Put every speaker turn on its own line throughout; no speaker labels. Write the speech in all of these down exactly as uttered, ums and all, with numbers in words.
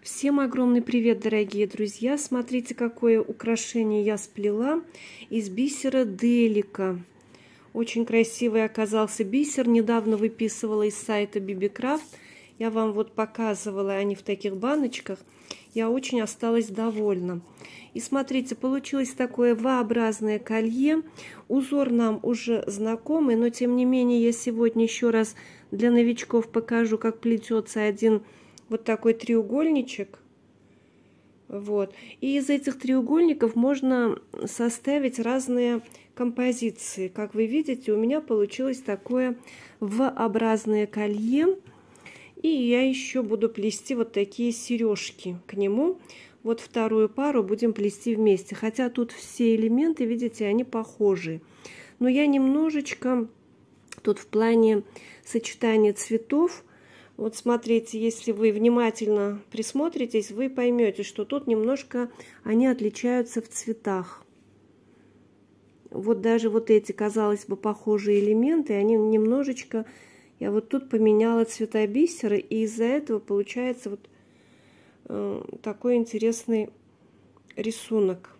Всем огромный привет, дорогие друзья! Смотрите, какое украшение я сплела из бисера Делика. Очень красивый оказался бисер. Недавно выписывала из сайта BeBeCraft. Я вам вот показывала, они в таких баночках. Я очень осталась довольна. И смотрите, получилось такое V-образное колье. Узор нам уже знакомый, но тем не менее я сегодня еще раз для новичков покажу, как плетется один вот такой треугольничек. Вот. И из этих треугольников можно составить разные композиции. Как вы видите, у меня получилось такое V-образное колье. И я еще буду плести вот такие сережки к нему. Вот вторую пару будем плести вместе. Хотя тут все элементы, видите, они похожи. Но я немножечко тут в плане сочетания цветов. Вот смотрите, если вы внимательно присмотритесь, вы поймете, что тут немножко они отличаются в цветах. Вот даже вот эти, казалось бы, похожие элементы, они немножечко... Я вот тут поменяла цвета бисера, и из-за этого получается вот э, такой интересный рисунок.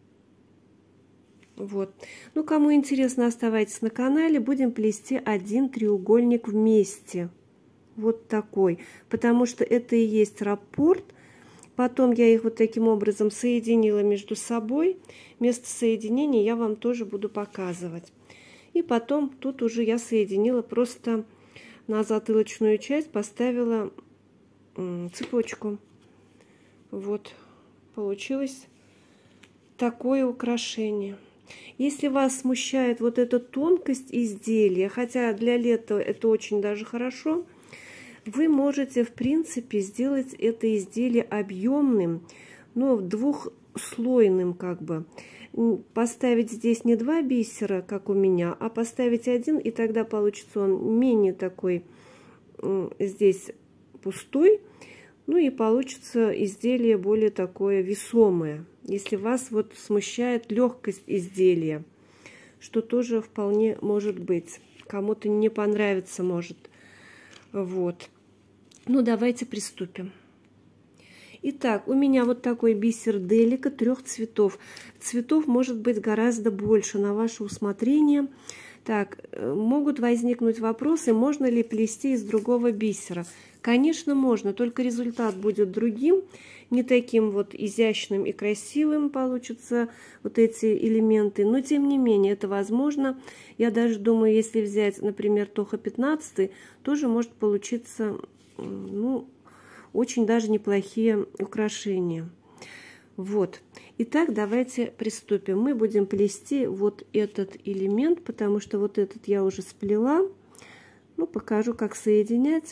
Вот. Ну, кому интересно, оставайтесь на канале. Будем плести один треугольник вместе. Вот такой. Потому что это и есть раппорт. Потом я их вот таким образом соединила между собой. Место соединения я вам тоже буду показывать. И потом тут уже я соединила просто... На затылочную часть поставила цепочку. Вот получилось такое украшение. Если вас смущает вот эта тонкость изделия, хотя для лета это очень даже хорошо, вы можете в принципе сделать это изделие объемным, но двухслойным как бы. Поставить здесь не два бисера, как у меня, а поставить один, и тогда получится он менее такой здесь пустой, ну и получится изделие более такое весомое. Если вас вот смущает легкость изделия, что тоже вполне может быть, кому-то не понравится, может. Вот. Ну давайте приступим. Итак, у меня вот такой бисер Делика трех цветов. Цветов может быть гораздо больше, на ваше усмотрение. Так, могут возникнуть вопросы, можно ли плести из другого бисера. Конечно, можно, только результат будет другим, не таким вот изящным и красивым получатся вот эти элементы. Но, тем не менее, это возможно. Я даже думаю, если взять, например, Тоха пятнадцать, тоже может получиться, ну... очень даже неплохие украшения. Вот. Итак, давайте приступим. Мы будем плести вот этот элемент, потому что вот этот я уже сплела. Ну, покажу, как соединять.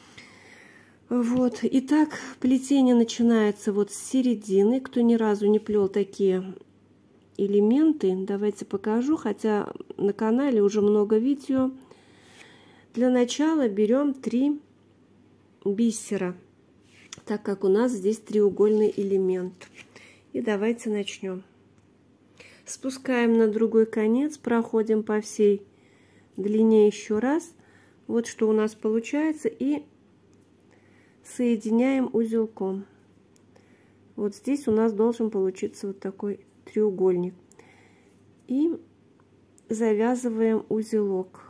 Вот. Итак, плетение начинается вот с середины. Кто ни разу не плел такие элементы, давайте покажу, хотя на канале уже много видео. Для начала берем три бисера, так как у нас здесь треугольный элемент. И давайте начнем. Спускаем на другой конец, проходим по всей длине еще раз. Вот что у нас получается. И соединяем узелком. Вот здесь у нас должен получиться вот такой треугольник. И завязываем узелок.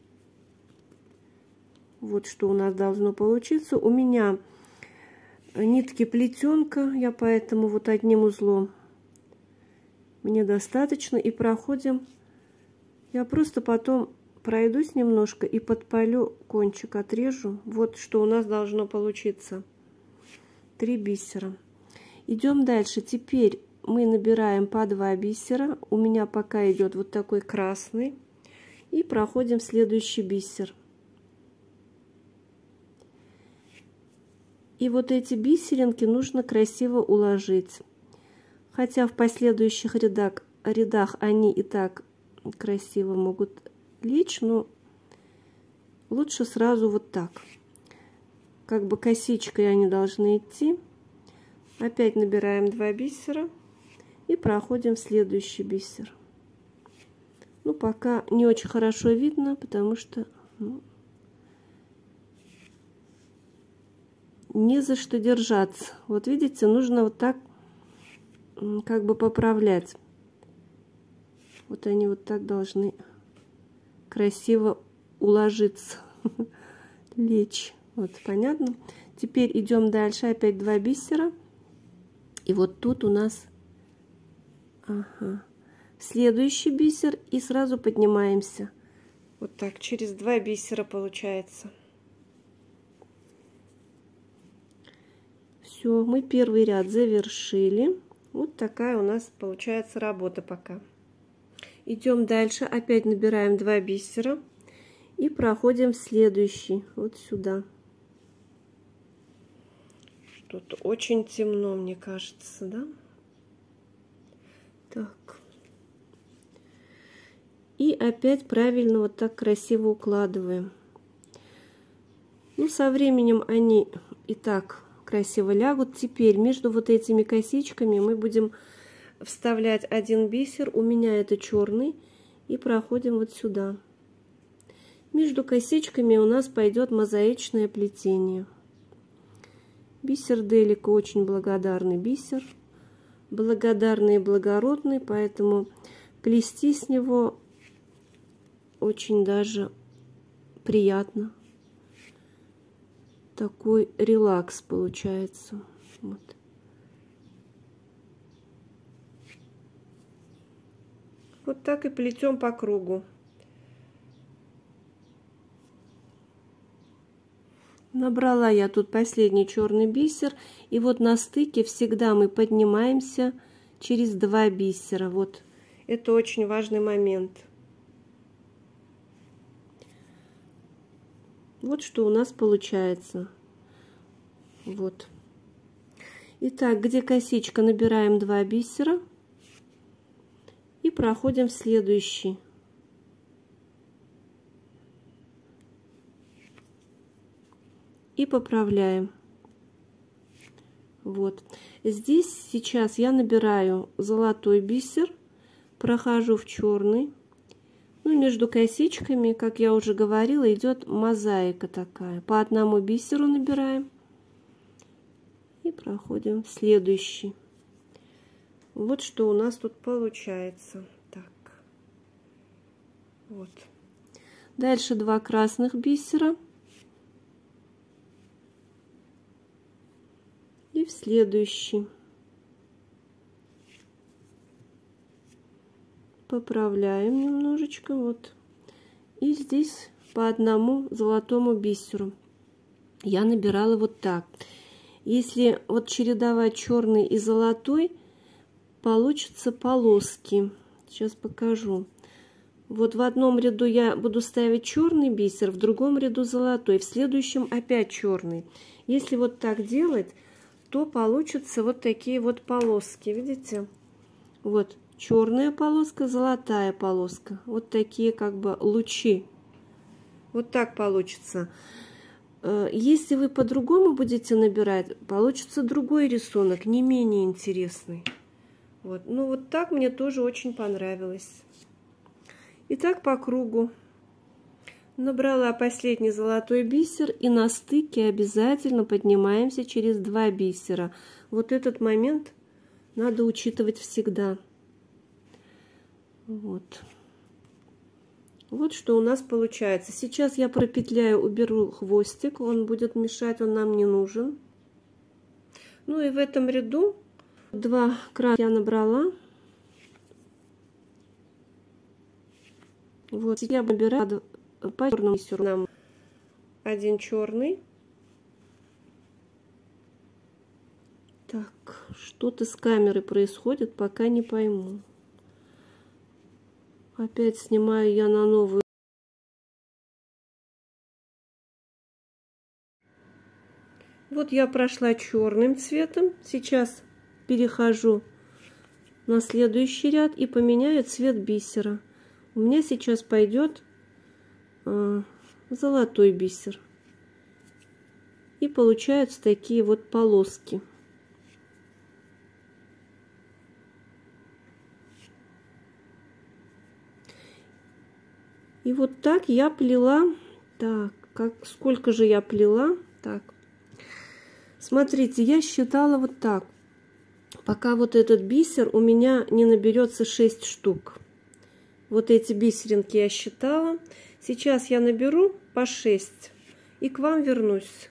Вот что у нас должно получиться. У меня нитки плетенка, я поэтому вот одним узлом мне достаточно. И проходим, я просто потом пройдусь немножко и подпалю кончик, отрежу. Вот что у нас должно получиться. Три бисера. Идем дальше. Теперь мы набираем по два бисера. У меня пока идет вот такой красный. И проходим следующий бисер. И вот эти бисеринки нужно красиво уложить. Хотя в последующих рядах, рядах они и так красиво могут лечь, но лучше сразу вот так. Как бы косичкой они должны идти. Опять набираем два бисера и проходим в следующий бисер. Ну, пока не очень хорошо видно, потому что... Ну, не за что держаться. Вот видите, нужно вот так как бы поправлять. Вот они вот так должны красиво уложиться, лечь. Вот, понятно? Теперь идем дальше. Опять два бисера. И вот тут у нас ага, следующий бисер. И сразу поднимаемся. Вот так, через два бисера получается. Все, мы первый ряд завершили. Вот такая у нас получается работа пока. Идем дальше. Опять набираем два бисера. И проходим в следующий. Вот сюда. Что-то очень темно, мне кажется, да? Так. И опять правильно вот так красиво укладываем. Ну, со временем они и так красиво лягут. Теперь между вот этими косичками мы будем вставлять один бисер. У меня это черный. И проходим вот сюда. Между косичками у нас пойдет мозаичное плетение. Бисер Делика очень благодарный бисер. Благодарный и благородный, поэтому плести с него очень даже приятно. Такой релакс получается. Вот. Вот так и плетем по кругу. Набрала я тут последний черный бисер. И вот на стыке всегда мы поднимаемся через два бисера. Вот это очень важный момент. Вот что у нас получается. Вот. Итак, где косичка, набираем два бисера. И проходим в следующий. И поправляем. Вот. Здесь сейчас я набираю золотой бисер, прохожу в черный. Ну, между косичками, как я уже говорила, идет мозаика такая. По одному бисеру набираем. И проходим в следующий. Вот что у нас тут получается. Так. Вот. Дальше два красных бисера. И в следующий. Поправляем немножечко. Вот. И здесь по одному золотому бисеру. Я набирала вот так. Если вот чередовать черный и золотой, получатся полоски. Сейчас покажу. Вот в одном ряду я буду ставить черный бисер, в другом ряду золотой, в следующем опять черный. Если вот так делать, то получатся вот такие вот полоски. Видите? Вот черная полоска, золотая полоска. Вот такие как бы лучи. Вот так получится. Если вы по-другому будете набирать, получится другой рисунок, не менее интересный. Вот. Ну вот так мне тоже очень понравилось. Итак, по кругу. Набрала последний золотой бисер, и на стыке обязательно поднимаемся через два бисера. Вот этот момент надо учитывать всегда. Вот. Вот что у нас получается. Сейчас я пропетляю, уберу хвостик, он будет мешать, он нам не нужен. Ну и в этом ряду два края я набрала. Вот я выбираю по черному бисеру. Нам один черный. Так, что-то с камерой происходит, пока не пойму. Опять снимаю я на новую. Вот я прошла черным цветом. Сейчас перехожу на следующий ряд и поменяю цвет бисера. У меня сейчас пойдет э, золотой бисер. И получаются такие вот полоски. И вот так я плела. Так, как, сколько же я плела? Так. Смотрите, я считала вот так. Пока вот этот бисер у меня не наберется шесть штук. Вот эти бисеринки я считала. Сейчас я наберу по шесть и к вам вернусь.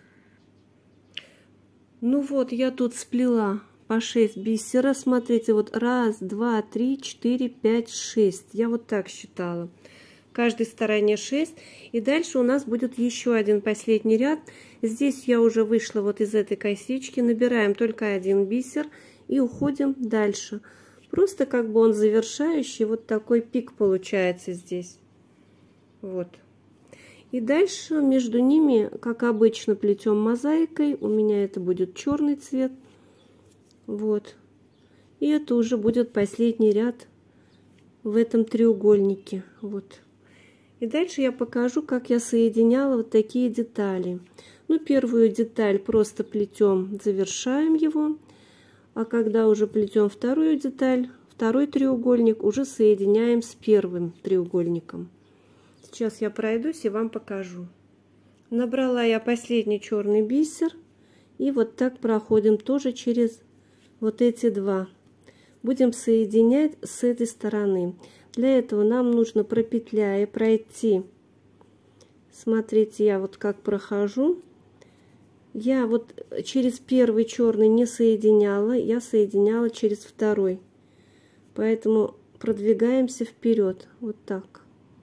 Ну вот, я тут сплела по шесть бисера. Смотрите, вот раз, два, три, четыре, пять, шесть. Я вот так считала. В каждой стороне шесть. И дальше у нас будет еще один последний ряд. Здесь я уже вышла вот из этой косички. Набираем только один бисер и уходим дальше. Просто как бы он завершающий. Вот такой пик получается здесь. Вот. И дальше между ними, как обычно, плетем мозаикой. У меня это будет черный цвет. Вот. И это уже будет последний ряд в этом треугольнике. Вот. И дальше я покажу, как я соединяла вот такие детали. Ну, первую деталь просто плетем, завершаем его. А когда уже плетем вторую деталь, второй треугольник уже соединяем с первым треугольником. Сейчас я пройдусь и вам покажу. Набрала я последний черный бисер. И вот так проходим тоже через вот эти два. Будем соединять с этой стороны. Для этого нам нужно, пропетляя, пройти. Смотрите, я вот как прохожу. Я вот через первый черный не соединяла. Я соединяла через второй. Поэтому продвигаемся вперед. Вот так.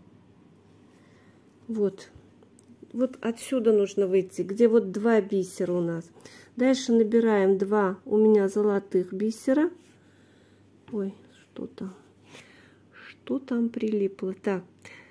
Вот. Вот отсюда нужно выйти, где вот два бисера у нас. Дальше набираем два у меня золотых бисера. Ой, что там? Что там прилипло? Так.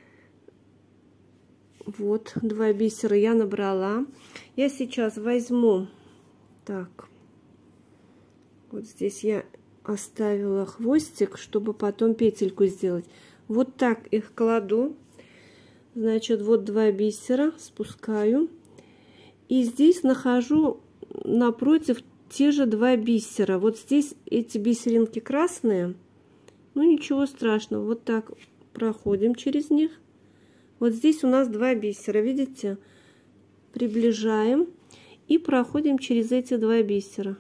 Вот, два бисера я набрала. Я сейчас возьму. Так. Вот здесь я оставила хвостик, чтобы потом петельку сделать. Вот так их кладу. Значит, вот два бисера спускаю. И здесь нахожу напротив те же два бисера. Вот здесь эти бисеринки красные. Ну, ничего страшного. Вот так проходим через них. Вот здесь у нас два бисера. Видите? Приближаем. И проходим через эти два бисера.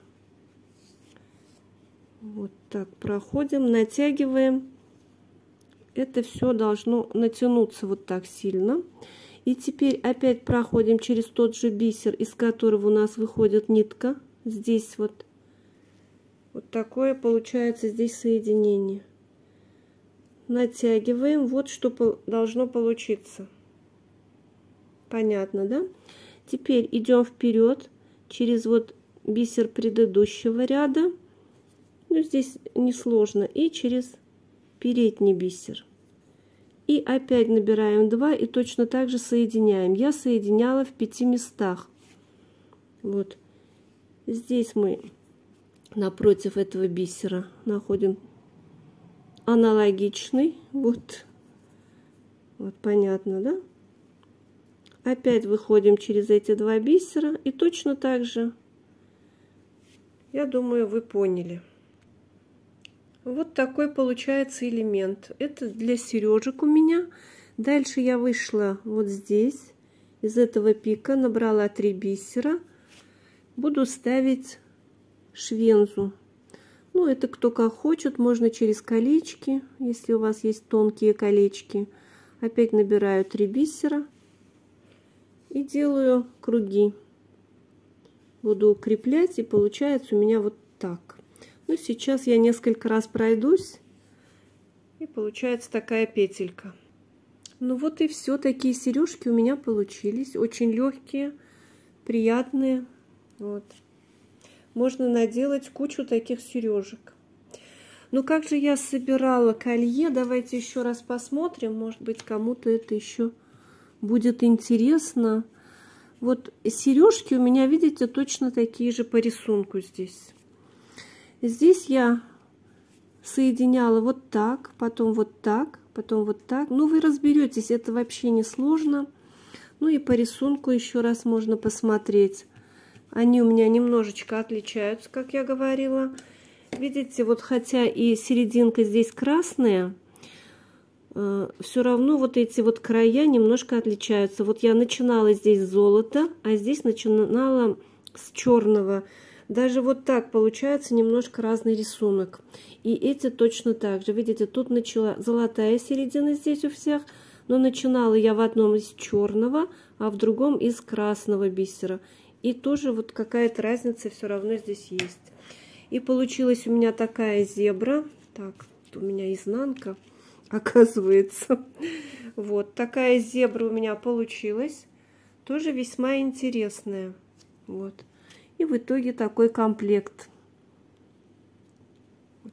Вот так проходим. Натягиваем. Это все должно натянуться вот так сильно. И теперь опять проходим через тот же бисер, из которого у нас выходит нитка. Здесь вот. Вот такое получается здесь соединение. Натягиваем. Вот что должно получиться. Понятно, да? Теперь идем вперед через вот бисер предыдущего ряда. Ну, здесь несложно. И через передний бисер. И опять набираем два и точно так же соединяем. Я соединяла в пяти местах. Вот. Здесь мы напротив этого бисера находим аналогичный. Вот. Вот понятно, да? Опять выходим через эти два бисера. И точно так же. Я думаю, вы поняли. Вот такой получается элемент. Это для сережек у меня. Дальше я вышла вот здесь. Из этого пика набрала три бисера. Буду ставить швензу. Ну, это кто как хочет. Можно через колечки, если у вас есть тонкие колечки. Опять набираю три бисера. И делаю круги. Буду укреплять. И получается у меня вот так. Ну, сейчас я несколько раз пройдусь, и получается такая петелька. Ну вот и все, такие сережки у меня получились, очень легкие, приятные. Вот. Можно наделать кучу таких сережек. Ну как же я собирала колье, давайте еще раз посмотрим, может быть, кому-то это еще будет интересно. Вот сережки у меня, видите, точно такие же по рисунку здесь. Здесь я соединяла вот так, потом вот так, потом вот так. Ну, вы разберетесь, это вообще не сложно. Ну и по рисунку еще раз можно посмотреть. Они у меня немножечко отличаются, как я говорила. Видите, вот хотя и серединка здесь красная, э, все равно вот эти вот края немножко отличаются. Вот я начинала здесь с золота, а здесь начинала с черного. Даже вот так получается немножко разный рисунок. И эти точно так же. Видите, тут начала золотая середина здесь у всех. Но начинала я в одном из черного, а в другом из красного бисера. И тоже вот какая-то разница все равно здесь есть. И получилась у меня такая зебра. Так, у меня изнанка, оказывается. Вот такая зебра у меня получилась. Тоже весьма интересная. Вот. И в итоге такой комплект. Вот.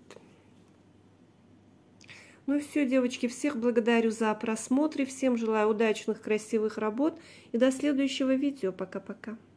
Ну все, девочки, всех благодарю за просмотр. Всем желаю удачных, красивых работ. И до следующего видео. Пока-пока.